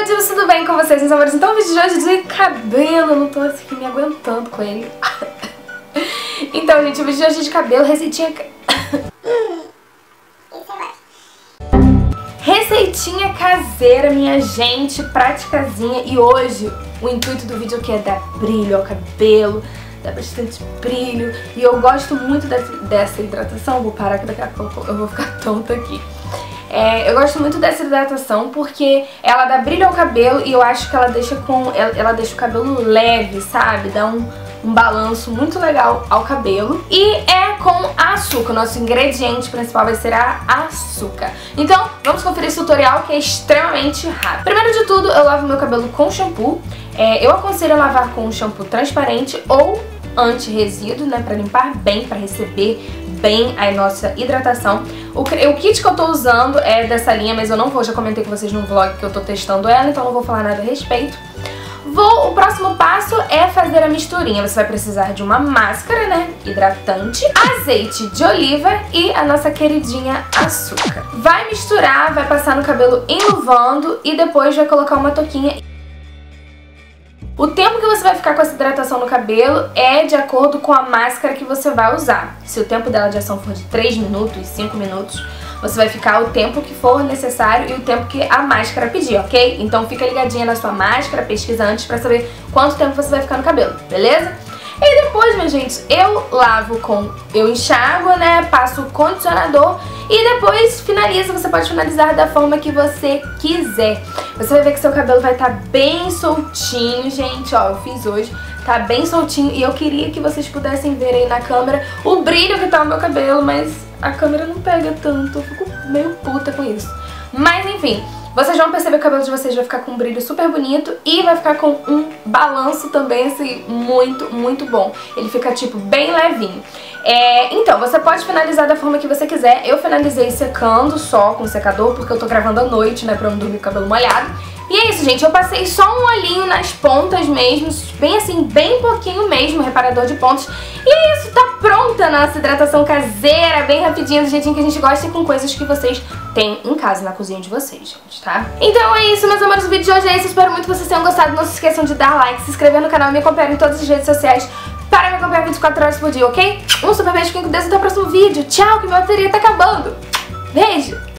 Negativos, tudo bem com vocês, meus amores? Então o vídeo de hoje é de cabelo, eu não tô assim me aguentando com ele. Então, gente, o vídeo de hoje é de cabelo, receitinha caseira, minha gente, praticazinha. E hoje o intuito do vídeo aqui é dar brilho ao cabelo, dar bastante brilho. E eu gosto muito dessa hidratação. Vou parar que daqui a pouco eu vou ficar tonta aqui. Eu gosto muito dessa hidratação porque ela dá brilho ao cabelo e eu acho que ela deixa o cabelo leve, sabe? Dá um balanço muito legal ao cabelo. E é com açúcar, o nosso ingrediente principal vai ser a açúcar. Então, vamos conferir esse tutorial que é extremamente rápido. Primeiro de tudo, eu lavo meu cabelo com shampoo. Eu aconselho a lavar com um shampoo transparente ou anti-resíduo, né? Pra limpar bem, pra receber bem a nossa hidratação. O kit que eu tô usando é dessa linha, mas eu não vou, já comentei com vocês no vlog que eu tô testando ela, então não vou falar nada a respeito. O próximo passo é fazer a misturinha. Você vai precisar de uma máscara, né, hidratante, azeite de oliva e a nossa queridinha açúcar. Vai misturar, vai passar no cabelo enluvando e depois vai colocar uma touquinha. O tempo que você vai ficar com essa hidratação no cabelo é de acordo com a máscara que você vai usar. Se o tempo dela de ação for de 3 minutos, 5 minutos, você vai ficar o tempo que for necessário e o tempo que a máscara pedir, ok? Então fica ligadinha na sua máscara, pesquisa antes pra saber quanto tempo você vai ficar no cabelo, beleza? E depois, minha gente, eu enxago, né, passo o condicionador e depois finaliza. Você pode finalizar da forma que você quiser. Você vai ver que seu cabelo vai estar bem soltinho, gente, ó, eu fiz hoje, tá bem soltinho e eu queria que vocês pudessem ver aí na câmera o brilho que tá o meu cabelo, mas a câmera não pega tanto, eu fico meio puta com isso. Mas enfim, vocês vão perceber que o cabelo de vocês vai ficar com um brilho super bonito e vai ficar com um balanço também, assim, muito, muito bom. Ele fica, tipo, bem levinho. Então, você pode finalizar da forma que você quiser. Eu finalizei secando só com o secador, porque eu tô gravando à noite, né, pra eu não dormir com o cabelo molhado. E é isso, gente, eu passei só um olhinho nas pontas mesmo, bem assim, bem pouquinho mesmo, reparador de pontos. E é isso, tá pronta a nossa hidratação caseira, bem rapidinha, do jeitinho que a gente gosta e com coisas que vocês têm em casa, na cozinha de vocês, gente, tá? Então é isso, meus amores, o vídeo de hoje é esse, espero muito que vocês tenham gostado. Não se esqueçam de dar like, se inscrever no canal e me acompanhar em todas as redes sociais para me acompanhar 24 horas por dia, ok? Um super beijo, fiquem com Deus, até o próximo vídeo. Tchau, que minha bateria tá acabando. Beijo!